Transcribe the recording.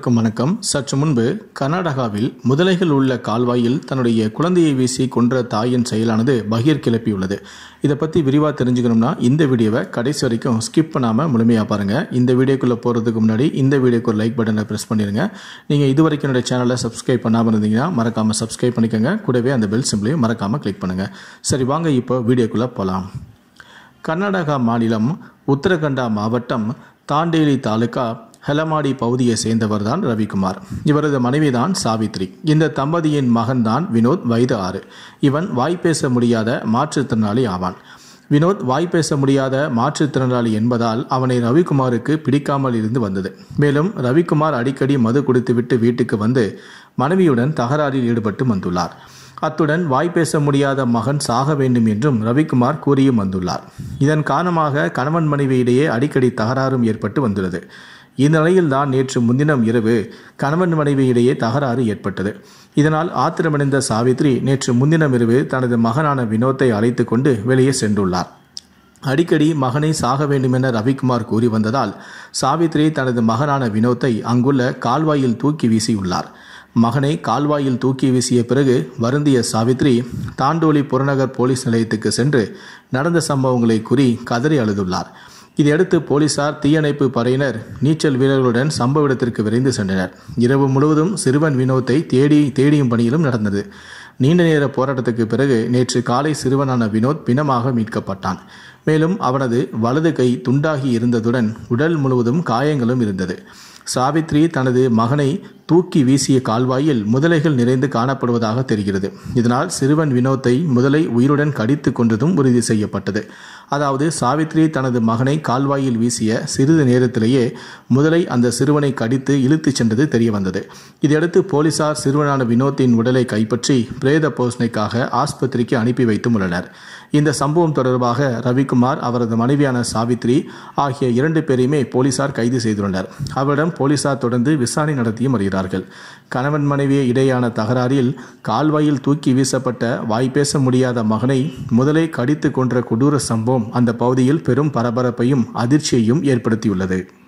வணக்கம். சற்று முன்பு கர்நாடகாவில் முதலைகள் உள்ள கால்வாயில் தன்னுடைய குழந்தையை வீசி கொன்ற தாயின் செயலானது பகீர் கிளப்பியுள்ளது. இதை பற்றி விரிவாக தெரிஞ்சுக்கணும்னா இந்த வீடியோவை கடைசி வரைக்கும் ஸ்கிப் பண்ணாமல் முழுமையாக பாருங்கள். இந்த வீடியோக்குள்ளே போகிறதுக்கு முன்னாடி இந்த வீடியோக்கு ஒரு லைக் பட்டனை ப்ரெஸ் பண்ணிடுங்க. நீங்கள் இது வரைக்கும் என்னுடைய சேனலை சப்ஸ்கிரைப் பண்ணாமல் இருந்தீங்கன்னா மறக்காமல் சப்ஸ்கிரைப் பண்ணிக்கோங்க. கூடவே அந்த பெல் சிம்பிளையும் மறக்காமல் கிளிக் பண்ணுங்கள். சரி, வாங்க இப்போ வீடியோக்குள்ளே போகலாம். கர்நாடகா மாநிலம் உத்தரகண்டா மாவட்டம் தாண்டேலி தாலுகா ஹெலமாடி பகுதியை சேர்ந்தவர் தான் ரவிக்குமார். இவரது மனைவிதான் சாவித்ரி. இந்த தம்பதியின் மகன்தான் வினோத், வயது 6. இவன் வாய்ப்பேச முடியாத மாற்றுத்திறனாளி ஆவான். வினோத் வாய்ப்பேச முடியாத மாற்றுத்திறனாளி என்பதால் அவனை ரவிக்குமாருக்கு பிடிக்காமல் இருந்து வந்தது. மேலும் ரவிக்குமார் அடிக்கடி மது குடித்துவிட்டு வீட்டுக்கு வந்து மனைவியுடன் தகராறில் ஈடுபட்டு வந்துள்ளார். அத்துடன் வாய்ப்பேச முடியாத மகன் சாக வேண்டும் என்றும் ரவிக்குமார் கூறியும் வந்துள்ளார். இதன் காரணமாக கணவன் மனைவி இடையே அடிக்கடி தகராறும் ஏற்பட்டு வந்துள்ளது. இந்த நிலையில்தான் நேற்று முன்தினம் இரவு கணவன் மனைவி இடையே தகராறு ஏற்பட்டது. இதனால் ஆத்திரமடைந்த சாவித்ரி நேற்று முன்தினம் இரவு தனது மகனான வினோத்தை அழைத்து கொண்டு வெளியே சென்றுள்ளார். அடிக்கடி மகனை சாக வேண்டுமென ரவிக்குமார் கூறி வந்ததால் சாவித்ரி தனது மகனான வினோத்தை அங்குள்ள கால்வாயில் தூக்கி வீசியுள்ளார். மகனை கால்வாயில் தூக்கி வீசிய பிறகு வருந்திய சாவித்ரி தாண்டோலி புறநகர் போலீஸ் நிலையத்துக்கு சென்று நடந்த சம்பவங்களை கூறி கதறி அழுதுள்ளார். இதையடுத்து போலீசார், தீயணைப்பு படையினர், நீச்சல் வீரர்களுடன் சம்பவ இடத்திற்கு விரைந்து சென்றனர். இரவு முழுவதும் சிறுவன் வினோத்தை தேடியும் பணியிலும் நடந்தது. நீண்ட நேர போராட்டத்துக்கு பிறகு நேற்று காலை சிறுவனான வினோத் பிணமாக மீட்கப்பட்டான். மேலும் அவனது வலது கை துண்டாகி இருந்ததுடன் உடல் முழுவதும் காயங்களும் இருந்தது. சாவித்ரி தனது மகனை தூக்கி வீசிய கால்வாயில் முதலைகள் நிறைந்து காணப்படுவதாக தெரிகிறது. இதனால் சிறுவன் வினோத்தை முதலை உயிருடன் கடித்து கொண்டதும் உறுதி செய்யப்பட்டது. அதாவது சாவித்ரி தனது மகனை கால்வாயில் வீசிய சிறிது நேரத்திலேயே முதலை அந்த சிறுவனை கடித்து இழுத்துச் சென்றது தெரிய வந்தது. இதையடுத்து போலீசார் சிறுவனான வினோத்தின் உடலை கைப்பற்றி பிரேத பரிசோதனைக்காக ஆஸ்பத்திரிக்கு அனுப்பி வைத்தும் உள்ளனர். இந்த சம்பவம் தொடர்பாக ரவிக்குமார், அவரது மனைவியான சாவித்ரி ஆகிய 2 பேரையுமே போலீசார் கைது செய்துள்ளனர். அவரிடம் போலீசார் தொடர்ந்து விசாரணை நடத்தியும் வருகிறார்கள். கணவன் மனைவி இடையான தகராறில் கால்வாயில் தூக்கி வீசப்பட்ட வாய்ப்பேச முடியாத மகனை முதலை கடித்து கொன்ற கொடூர சம்பவம் அந்த பகுதியில் பெரும் பரபரப்பையும் அதிர்ச்சியையும் ஏற்படுத்தியுள்ளது.